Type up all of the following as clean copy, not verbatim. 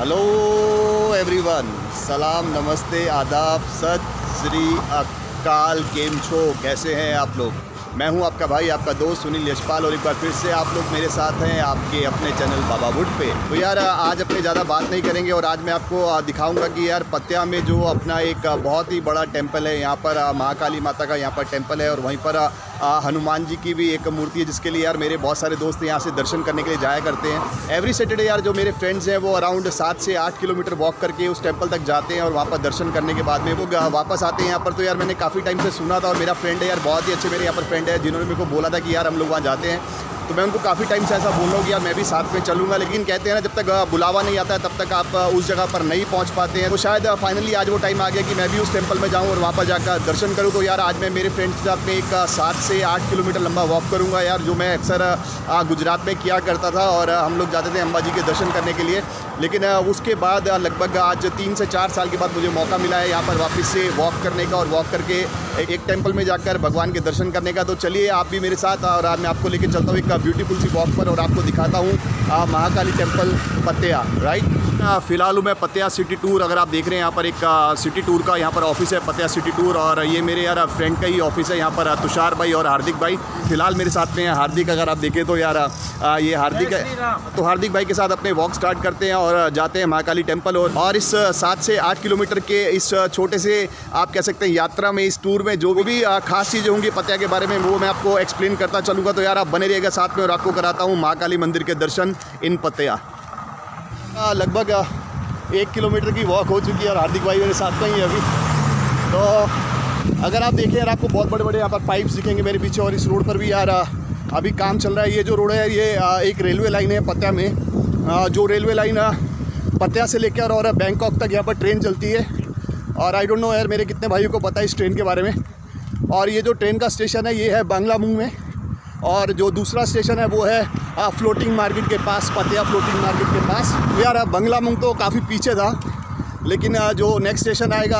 Hello everyone, सलाम, नमस्ते, आदाब, सत श्री अकाल। केम छो, कैसे हैं आप लोग? मैं हूं आपका भाई, आपका दोस्त सुनील यशपाल, और एक बार फिर से आप लोग मेरे साथ हैं आपके अपने चैनल बाबा वुड पे। तो यार आज अपने ज़्यादा बात नहीं करेंगे और आज मैं आपको दिखाऊंगा कि यार पत्या में जो अपना एक बहुत ही बड़ा टेंपल है, यहाँ पर महाकाली माता का यहाँ पर टेंपल है, और वहीं पर हनुमान जी की भी एक मूर्ति है, जिसके लिए यार मेरे बहुत सारे दोस्त यहाँ से दर्शन करने के लिए जाया करते हैं। एवरी सैटरडे यार जो मेरे फ्रेंड्स हैं वो अराउंड 7 से 8 किलोमीटर वॉक करके उस टेंपल तक जाते हैं, और वहाँ पर दर्शन करने के बाद में वो वापस आते हैं यहाँ पर। तो यार मैंने काफ़ी टाइम से सुना था, और मेरा फ्रेंड है यार, बहुत ही अच्छे मेरे यहाँ पर फ्रेंड है, जिन्होंने मेरे को बोला था कि यार हम लोग वहाँ जाते हैं। तो मैं उनको काफ़ी टाइम से ऐसा बोल रहा हूँ कि यार मैं भी साथ में चलूँगा, लेकिन कहते हैं ना जब तक बुलावा नहीं आता है तब तक आप उस जगह पर नहीं पहुँच पाते हैं। तो शायद फाइनली आज वो टाइम आ गया कि मैं भी उस टेंपल में जाऊँ और वहाँ पर जाकर दर्शन करूँ। तो यार आज मैं मेरे फ्रेंड्स के साथ में एक 7 से 8 किलोमीटर लंबा वॉक करूँगा यार, जो मैं अक्सर गुजरात में किया करता था, और हम लोग जाते थे अम्बा जी के दर्शन करने के लिए। लेकिन उसके बाद लगभग आज 3 से 4 साल के बाद मुझे मौका मिला है यहाँ पर वापस से वॉक करने का, और वॉक करके एक टेंपल में जाकर भगवान के दर्शन करने का। तो चलिए आप भी मेरे साथ, और आज मैं आपको लेके चलता हूँ एक ब्यूटीफुल सी वॉक पर, और आपको दिखाता हूँ महाकाली टेंपल पत्या। राइट, फ़िलहाल हूँ मैं पत्या सिटी टूर। अगर आप देख रहे हैं यहाँ पर एक सिटी टूर का यहाँ पर ऑफिस है, पत्या सिटी टूर, और ये मेरे यार फ्रेंड का ही ऑफिस है यहाँ पर, तुषार भाई और हार्दिक भाई। फ़िलहाल मेरे साथ में हार्दिक, अगर आप देखें तो यार ये हार्दिक है। तो हार्दिक भाई के साथ अपने वॉक स्टार्ट करते हैं और जाते हैं महाकाली टेंपल। और इस 7 से 8 किलोमीटर के इस छोटे से आप कह सकते हैं यात्रा में, इस टूर में जो भी खास चीज़ें होंगी पत्या के बारे में, वो मैं आपको एक्सप्लेन करता चलूँगा। तो यार आप बने रहिएगा साथ में, और आपको कराता हूँ महाकाली मंदिर के दर्शन इन पत्या। लगभग 1 किलोमीटर की वॉक हो चुकी है, और हार्दिक भाई मेरे साथ में ही है अभी। तो अगर आप देखें यार, आपको बहुत बड़े बड़े यहाँ पर पाइप्स दिखेंगे मेरे पीछे, और इस रोड पर भी यार अभी काम चल रहा है। ये जो रोड है ये एक रेलवे लाइन है पत्या में, जो रेलवे लाइन पत्या से लेकर और बैंकॉक तक यहाँ पर ट्रेन चलती है। और आई डोंट नो यार मेरे कितने भाइयों को पता है इस ट्रेन के बारे में। और ये जो ट्रेन का स्टेशन है ये है बांग्लामुंग में, और जो दूसरा स्टेशन है वो है फ्लोटिंग मार्केट के पास, पत्या फ्लोटिंग मार्केट के पास। यार बांग्लामुंग तो काफ़ी पीछे था, लेकिन जो नेक्स्ट स्टेशन आएगा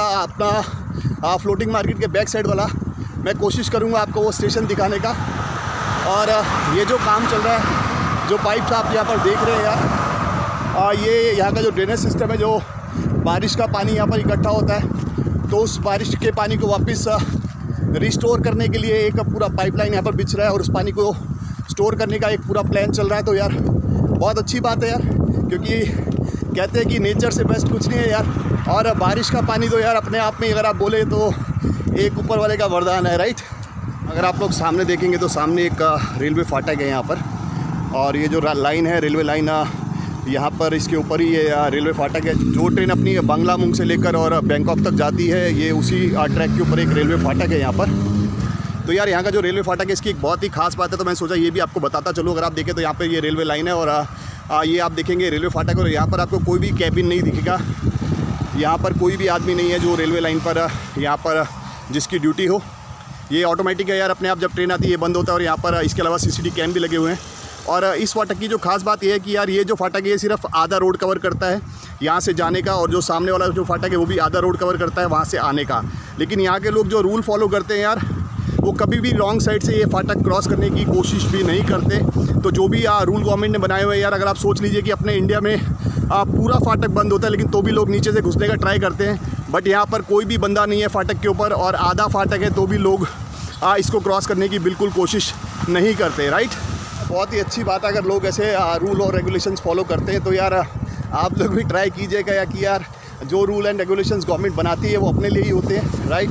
अपना फ्लोटिंग मार्केट के बैक साइड वाला, मैं कोशिश करूँगा आपको वो स्टेशन दिखाने का। और ये जो काम चल रहा है, जो पाइप्स आप यहाँ पर देख रहे हैं यार, ये यहाँ का जो ड्रेनेज सिस्टम है, जो बारिश का पानी यहाँ पर इकट्ठा होता है, तो उस बारिश के पानी को वापस रिस्टोर करने के लिए एक पूरा पाइपलाइन यहाँ पर बिछ रहा है, और उस पानी को स्टोर करने का एक पूरा प्लान चल रहा है। तो यार बहुत अच्छी बात है यार, क्योंकि कहते हैं कि नेचर से बेस्ट कुछ नहीं है यार। और बारिश का पानी तो यार अपने आप में अगर आप बोले तो एक ऊपर वाले का वरदान है। राइट, अगर आप लोग सामने देखेंगे तो सामने एक रेलवे फाटक है यहाँ पर, और ये जो लाइन है रेलवे लाइन यहाँ पर, इसके ऊपर ही ये रेलवे फाटक है। जो ट्रेन अपनी बांग्लामुंग से लेकर और बैंकॉक तक जाती है, ये उसी ट्रैक के ऊपर एक रेलवे फाटक है यहाँ पर। तो यार यहाँ का जो रेलवे फाटक है, इसकी एक बहुत ही खास बात है, तो मैं सोचा ये भी आपको बताता चलूँ। अगर आप देखें तो यहाँ पर ये रेलवे लाइन है, और ये आप देखेंगे रेलवे फाटक, और यहाँ पर आपको कोई भी कैबिन नहीं दिखेगा। यहाँ पर कोई भी आदमी नहीं है जो रेलवे लाइन पर यहाँ पर जिसकी ड्यूटी हो। ये ऑटोमेटिक है यार, अपने आप जब ट्रेन आती है ये बंद होता है, और यहाँ पर इसके अलावा CCTV कैम भी लगे हुए हैं। और इस फाटक की जो खास बात ये है कि यार ये जो फाटक है ये सिर्फ आधा रोड कवर करता है यहाँ से जाने का, और जो सामने वाला जो फाटक है वो भी आधा रोड कवर करता है वहाँ से आने का। लेकिन यहाँ के लोग जो रूल फॉलो करते हैं यार, वो कभी भी रॉन्ग साइड से ये फाटक क्रॉस करने की कोशिश भी नहीं करते। तो जो भी रूल गवर्नमेंट ने बनाए हुए हैं यार, अगर आप सोच लीजिए कि अपने इंडिया में पूरा फाटक बंद होता है, लेकिन तो भी लोग नीचे से घुसने का ट्राई करते हैं। बट यहाँ पर कोई भी बंदा नहीं है फाटक के ऊपर, और आधा फाटक है तो भी लोग इसको क्रॉस करने की बिल्कुल कोशिश नहीं करते। राइट, बहुत ही अच्छी बात है अगर लोग ऐसे रूल और रेगुलेशंस फॉलो करते हैं। तो यार आप लोग भी ट्राई कीजिएगा या कि यार जो रूल एंड रेगुलेशंस गवर्नमेंट बनाती है वो अपने लिए ही होते हैं। राइट,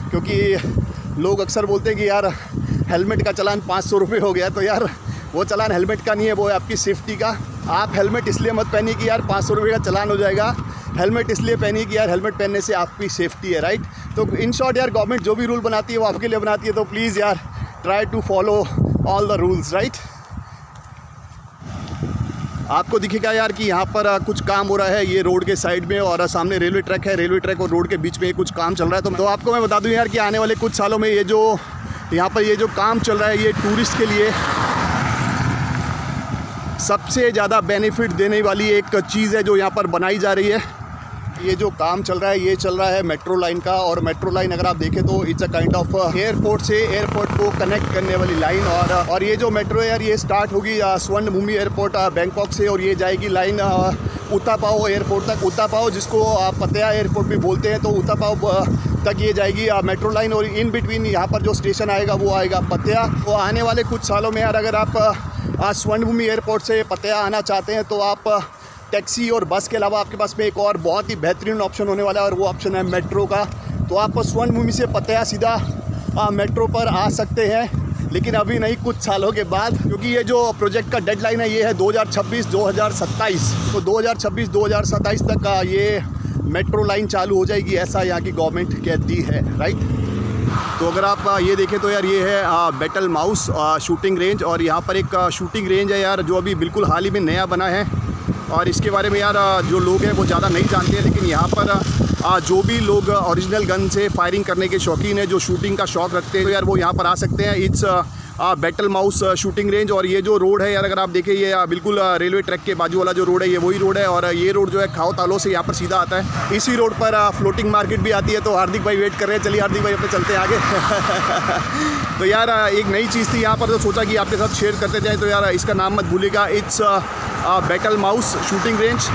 क्योंकि लोग अक्सर बोलते हैं कि यार हेलमेट का चालान 500 रुपये हो गया, तो यार वो चालान हेलमेट का नहीं है, वो है आपकी सेफ्टी का। आप हेलमेट इसलिए मत पहनिए कि यार 500 रुपये का चालान हो जाएगा, हेलमेट इसलिए पहनिए कि यार हेलमेट पहनने से आपकी सेफ्टी है। राइट, तो इन शॉर्ट यार गवर्नमेंट जो भी रूल बनाती है वो आपके लिए बनाती है, तो प्लीज़ यार try to follow all the rules. Right, आपको दिखेगा यार कि यहाँ पर कुछ काम हो रहा है ये रोड के साइड में, और सामने रेलवे ट्रैक है, रेलवे ट्रैक और रोड के बीच में कुछ काम चल रहा है। तो आपको मैं बता दूँ यार कि आने वाले कुछ सालों में ये जो यहाँ पर ये जो काम चल रहा है, ये टूरिस्ट के लिए सबसे ज़्यादा बेनिफिट देने वाली एक चीज़ है जो यहाँ पर बनाई जा रही है। ये जो काम चल रहा है ये चल रहा है मेट्रो लाइन का। और मेट्रो लाइन अगर आप देखें तो it's a kind of airport से एयरपोर्ट को कनेक्ट करने वाली लाइन। और ये जो मेट्रो है यार ये स्टार्ट होगी स्वर्ण भूमि एयरपोर्ट बैंकॉक से, और ये जाएगी लाइन उतापाओ एयरपोर्ट तक। उतापाओ जिसको पतेया एयरपोर्ट भी बोलते हैं, तो उतापाओ तक ये जाएगी मेट्रो लाइन। और इन बिटवीन यहाँ पर जो स्टेशन आएगा वो आएगा पतेया। तो आने वाले कुछ सालों में यार अगर आप स्वर्ण भूमि एयरपोर्ट से पतेया आना चाहते हैं तो आप टैक्सी और बस के अलावा आपके पास में एक और बहुत ही बेहतरीन ऑप्शन होने वाला है, और वो ऑप्शन है मेट्रो का। तो आप स्वर्ण भूमि से पतेया सीधा मेट्रो पर आ सकते हैं, लेकिन अभी नहीं, कुछ सालों के बाद, क्योंकि ये जो प्रोजेक्ट का डेडलाइन है ये है 2026-2027। तो 2026-2027 तक ये मेट्रो लाइन चालू हो जाएगी, ऐसा यहाँ की गवर्नमेंट कहती है, राइट। तो अगर आप ये देखें तो यार ये है बैटल माउस शूटिंग रेंज, और यहाँ पर एक शूटिंग रेंज है यार जो अभी बिल्कुल हाल ही में नया बना है। और इसके बारे में यार जो लोग हैं वो ज़्यादा नहीं जानते हैं, लेकिन यहाँ पर जो भी लोग ओरिजिनल गन से फायरिंग करने के शौकीन हैं, जो शूटिंग का शौक़ रखते हैं, तो यार वो यहाँ पर आ सकते हैं। It's battle mouse shooting range. और ये जो रोड है यार अगर आप देखें ये बिल्कुल रेलवे ट्रैक के बाजू वाला जो रोड है ये वही रोड है। और ये रोड जो है खाओ तालो से यहाँ पर सीधा आता है। इसी रोड पर फ्लोटिंग मार्केट भी आती है। तो हार्दिक भाई वेट कर रहे हैं, चलिए हार्दिक भाई अपने चलते हैं आगे। तो यार एक नई चीज़ थी यहाँ पर, तो सोचा कि आपके साथ शेयर करते जाएँ। तो यार इसका नाम मत भूलिएगा, it's battle mouse shooting range.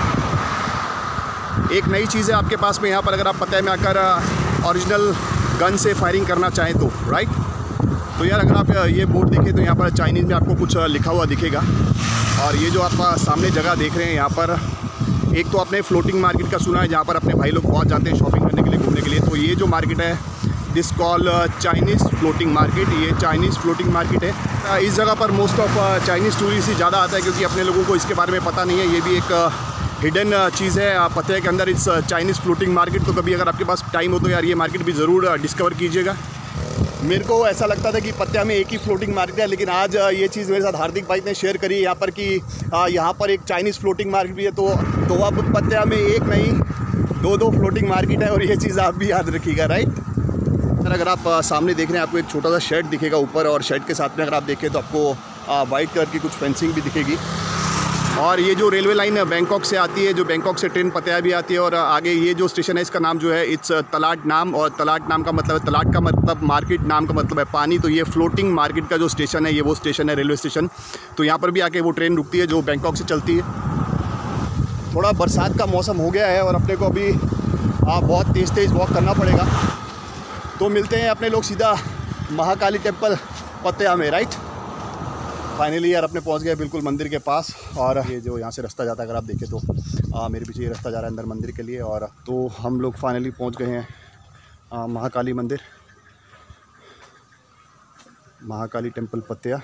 एक नई चीज़ है आपके पास में यहाँ पर, अगर आप पता है में आकर ओरिजिनल गन से फायरिंग करना चाहें तो, राइट। तो यार अगर आप ये बोर्ड देखें तो यहाँ पर चाइनीज़ में आपको कुछ लिखा हुआ दिखेगा। और ये जो आप सामने जगह देख रहे हैं यहाँ पर, एक तो आपने फ्लोटिंग मार्केट का सुना है जहाँ पर अपने भाई लोग बहुत जाते हैं शॉपिंग करने के लिए, घूमने के लिए। तो ये जो मार्केट है this call Chinese floating market, ये चाइनीज़ फ्लोटिंग मार्केट है। इस जगह पर मोस्ट ऑफ चाइनीज़ टूरिस्ट ही ज़्यादा आता है, क्योंकि अपने लोगों को इसके बारे में पता नहीं है। ये भी एक हिडन चीज़ है पते के अंदर, इस चाइनीज़ फ्लोटिंग मार्केट। तो कभी अगर आपके पास टाइम हो तो यार ये मार्केट भी ज़रूर डिस्कवर कीजिएगा। मेरे को ऐसा लगता था कि पत्या में एक ही फ्लोटिंग मार्केट है, लेकिन आज ये चीज़ मेरे साथ हार्दिक भाई ने शेयर करी यहाँ पर कि यहाँ पर एक चाइनीज़ फ्लोटिंग मार्केट भी है। तो अब पत्या में एक नहीं दो फ्लोटिंग मार्केट है, और ये चीज़ आप भी याद रखिएगा, राइट। अगर आप सामने देख रहे हैं आपको एक छोटा सा शेड दिखेगा ऊपर, और शेड के साथ में अगर आप देखें तो आपको वाइट कलर की कुछ फेंसिंग भी दिखेगी। और ये जो रेलवे लाइन बैंकॉक से आती है, जो बैंकॉक से ट्रेन पतेया भी आती है। और आगे ये जो स्टेशन है इसका नाम जो है इट्स तलाट नाम, और तलाट नाम का मतलब है, तलाट का मतलब मार्केट, नाम का मतलब है पानी। तो ये फ्लोटिंग मार्केट का जो स्टेशन है ये वो स्टेशन है, रेलवे स्टेशन। तो यहाँ पर भी आके वो ट्रेन रुकती है जो बैंकॉक से चलती है। थोड़ा बरसात का मौसम हो गया है और अपने को अभी बहुत तेज़ वॉक करना पड़ेगा। तो मिलते हैं अपने लोग सीधा महाकाली टेम्पल पतेया में, राइट। फाइनली यार अपने पहुंच गए बिल्कुल मंदिर के पास। और ये जो यहाँ से रास्ता जाता है अगर आप देखें तो मेरे पीछे ये रास्ता जा रहा है अंदर मंदिर के लिए। और तो हम लोग फाइनली पहुंच गए हैं महाकाली मंदिर, महाकाली टेम्पल पतेया।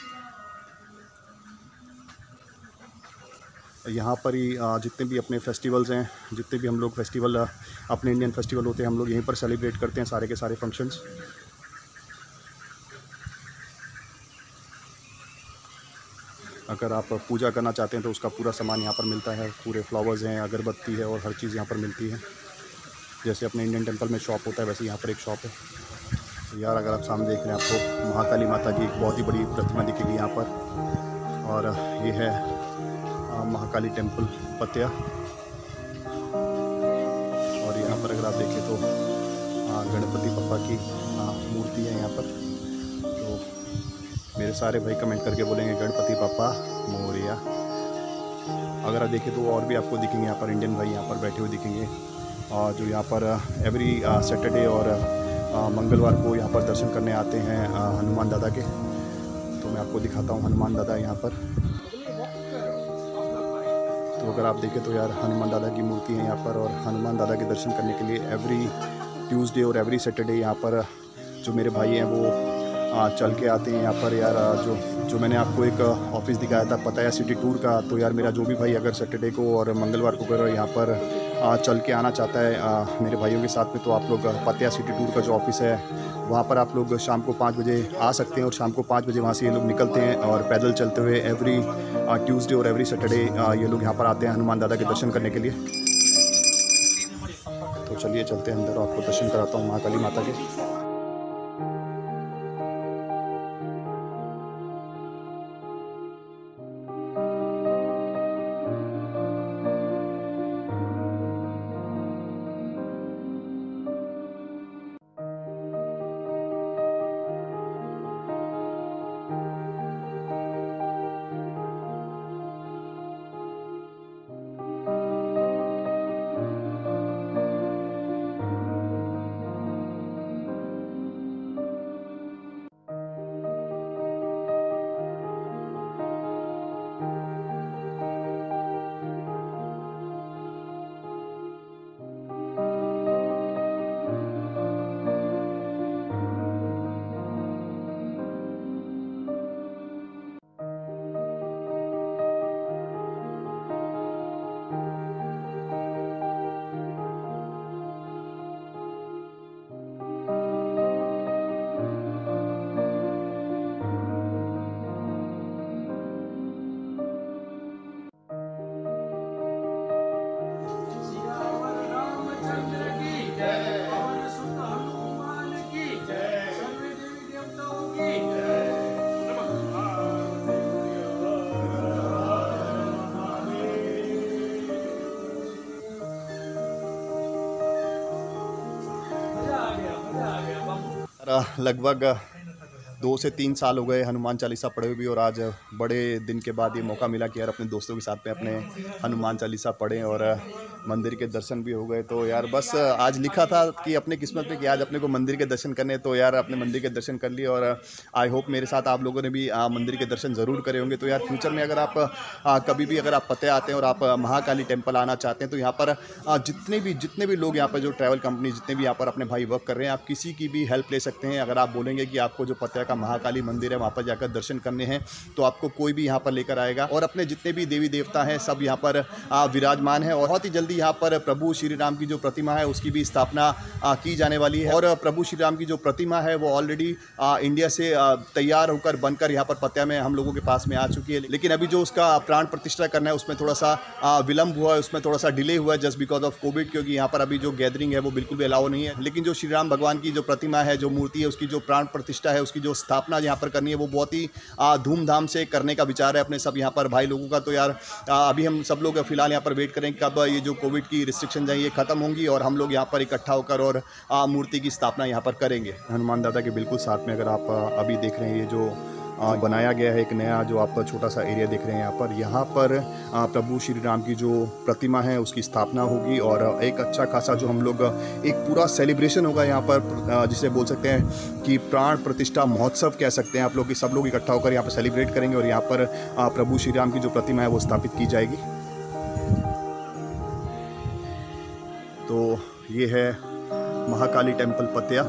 यहाँ पर ही जितने भी अपने फेस्टिवल्स हैं, जितने भी हम लोग फेस्टिवल अपने इंडियन फेस्टिवल होते हैं, हम लोग यहीं पर सेलिब्रेट करते हैं सारे के सारे फंक्शंस। अगर आप पूजा करना चाहते हैं तो उसका पूरा सामान यहाँ पर मिलता है, पूरे फ्लावर्स हैं, अगरबत्ती है, और हर चीज़ यहाँ पर मिलती है। जैसे अपने इंडियन टेम्पल में शॉप होता है वैसे यहाँ पर एक शॉप है। तो यार अगर आप सामने देख रहे हैं आपको महाकाली माता की एक बहुत ही बड़ी प्रतिमा दिखेगी यहाँ पर। और ये है महाकाली टेम्पल पतेया। और यहाँ पर अगर आप देखें तो गणपति बप्पा की मूर्ति है यहाँ पर। तो मेरे सारे भाई कमेंट करके बोलेंगे गणपति बप्पा मोरिया। अगर आप देखें तो और भी आपको दिखेंगे यहाँ पर इंडियन भाई यहाँ पर बैठे हुए दिखेंगे, और जो यहाँ पर एवरी सैटरडे और मंगलवार को यहाँ पर दर्शन करने आते हैं हनुमान दादा के। तो मैं आपको दिखाता हूँ हनुमान दादा यहाँ पर। तो अगर आप देखें तो यार हनुमान दादा की मूर्ति है यहाँ पर, और हनुमान दादा के दर्शन करने के लिए एवरी ट्यूसडे और एवरी सैटरडे यहाँ पर जो मेरे भाई हैं वो चल के आते हैं यहाँ पर। यार जो मैंने आपको एक ऑफिस दिखाया था पतेया सिटी टूर का, तो यार मेरा जो भी भाई अगर सैटरडे को और मंगलवार को अगर यहाँ पर चल के आना चाहता है मेरे भाइयों के साथ में, तो आप लोग पतेया सिटी टूर का जो ऑफिस है वहाँ पर आप लोग शाम को 5 बजे आ सकते हैं। और शाम को 5 बजे वहाँ से ये लोग निकलते हैं और पैदल चलते हुए एवरी ट्यूसडे और एवरी सैटरडे ये लोग यहाँ पर आते हैं हनुमान दादा के दर्शन करने के लिए। तो चलिए चलते हैं अंदर और आपको दर्शन कराता हूँ महाकाली माता के। लगभग 2 से 3 साल हो गए हनुमान चालीसा पढ़े हुए भी, और आज बड़े दिन के बाद ये मौका मिला कि यार अपने दोस्तों के साथ में अपने हनुमान चालीसा पढ़ें और मंदिर के दर्शन भी हो गए। तो यार बस आज लिखा था कि अपने किस्मत में कि आज अपने को मंदिर के दर्शन करने, तो यार अपने मंदिर के दर्शन कर लिए। और आई होप मेरे साथ आप लोगों ने भी मंदिर के दर्शन ज़रूर करे होंगे। तो यार फ्यूचर में अगर आप कभी भी अगर आप पते आते हैं और आप महाकाली टेम्पल आना चाहते हैं, तो यहाँ पर जितने भी लोग यहाँ पर जो ट्रैवल कंपनी जितने भी यहाँ पर अपने भाई वर्क कर रहे हैं, आप किसी की भी हेल्प ले सकते हैं। अगर आप बोलेंगे कि आपको जो पते का महाकाली मंदिर है वहाँ पर जाकर दर्शन करने हैं, तो आपको कोई भी यहाँ पर लेकर आएगा। और अपने जितने भी देवी देवता हैं सब यहाँ पर विराजमान है। और बहुत ही जल्दी यहाँ पर प्रभु श्री राम की जो प्रतिमा है उसकी भी स्थापना की जाने वाली है। और प्रभु श्री राम की जो प्रतिमा है वो ऑलरेडी इंडिया से तैयार होकर बनकर यहाँ पर पत्या में हम लोगों के पास में आ चुकी है। लेकिन अभी जो उसका प्राण प्रतिष्ठा करना है उसमें थोड़ा सा विलंब हुआ है, उसमें थोड़ा सा डिले हुआ है जस्ट बिकॉज ऑफ कोविड, क्योंकि यहाँ पर अभी जो गैदरिंग है वो बिल्कुल भी अलाउ नहीं है। लेकिन जो श्री राम भगवान की जो प्रतिमा है, जो मूर्ति है, उसकी जो प्राण प्रतिष्ठा है, उसकी जो स्थापना यहाँ पर करनी है वो बहुत ही धूमधाम से करने का विचार है अपने सब यहाँ पर भाई लोगों का। तो यार अभी हम सब लोग फिलहाल यहाँ पर वेट करें कब ये जो कोविड की रिस्ट्रिक्शन है ये खत्म होंगी और हम लोग यहाँ पर इकट्ठा होकर और मूर्ति की स्थापना यहाँ पर करेंगे। हनुमान दादा के बिल्कुल साथ में अगर आप अभी देख रहे हैं ये जो बनाया गया है एक नया जो आप छोटा सा एरिया देख रहे हैं, यहाँ पर प्रभु श्री राम की जो प्रतिमा है उसकी स्थापना होगी। और एक अच्छा खासा जो हम लोग एक पूरा सेलिब्रेशन होगा यहाँ पर, जिसे बोल सकते हैं कि प्राण प्रतिष्ठा महोत्सव कह सकते हैं आप लोग, कि सब लोग इकट्ठा होकर यहाँ पर सेलिब्रेट करेंगे और यहाँ पर प्रभु श्री राम की जो प्रतिमा है वो स्थापित की जाएगी। तो ये है महाकाली टेम्पल पत्या।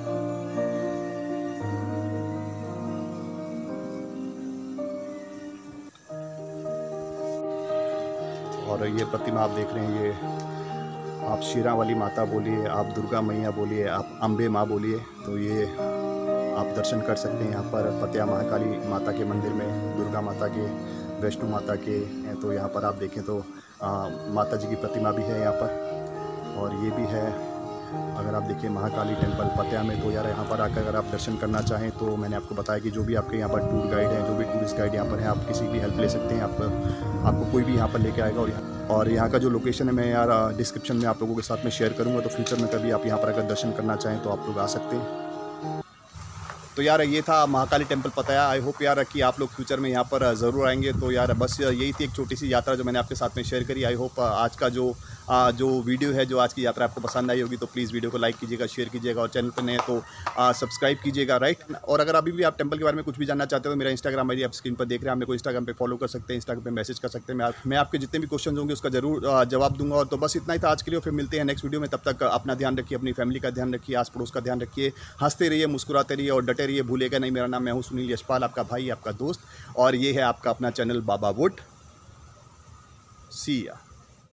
और ये प्रतिमा आप देख रहे हैं, ये आप शीरा वाली माता बोलिए, आप दुर्गा मैया बोलिए, आप अम्बे माँ बोलिए, तो ये आप दर्शन कर सकते हैं यहाँ पर पत्या महाकाली माता के मंदिर में, दुर्गा माता के, वैष्णो माता के। तो यहाँ पर आप देखें तो माता जी की प्रतिमा भी है यहाँ पर। और ये भी है, अगर आप देखिए महाकाली टेम्पल पत्या में, तो यार यहाँ पर आकर अगर आप दर्शन करना चाहें तो मैंने आपको बताया कि जो भी आपके यहाँ पर टूर गाइड हैं, जो भी टूरिस्ट गाइड यहाँ पर हैं, आप किसी भी हेल्प ले सकते हैं। आपको कोई भी यहाँ पर लेके आएगा। और यहाँ का जो लोकेशन है मैं यार डिस्क्रिप्शन में आप लोगों के साथ में शेयर करूँगा, तो फ्यूचर में कभी आप यहाँ पर अगर दर्शन करना चाहें तो आप लोग आ सकते हैं। तो यार ये था Mahakali temple Pattaya. I hope यार कि आप लोग फ्यूचर में यहाँ पर ज़रूर आएंगे। तो यार बस यही थी एक छोटी सी यात्रा जो मैंने आपके साथ में शेयर करी। आई होप आज का जो वीडियो है, जो आज की यात्रा आपको पसंद आई होगी। तो प्लीज़ वीडियो को लाइक कीजिएगा, शेयर कीजिएगा और चैनल पर नए तो सब्सक्राइब कीजिएगा, राइट। और अगर अभी भी आप टेम्पल के बारे में कुछ भी जानना चाहते हो तो मेरा इंस्टाग्राम आईडी आप स्क्रीन पर देख रहे हैं, आप मेरे को इंस्टाग्राम पे फॉलो कर सकते हैं, इंस्टाग्राम पे मैसेज कर सकते हैं। मैं आपके जितने भी क्वेश्चन होंगे उसका जरूर जवाब दूंगा। और तो बस इतना ही था आज के लिए, फिर मिलते हैं नेक्स्ट वीडियो में। तब तक अपना ध्यान रखिए, अपनी फैमिली का ध्यान रखिए, आस पड़ोस का ध्यान रखिए, हंसते रहिए, मुस्कुराते रहिए और डटे रहिए, भूलेगा नहीं। मेरा नाम, मैं हूँ सुनील यशपाल, आपका भाई, आपका दोस्त, और ये है आपका अपना चैनल बाबा वुड। सी या।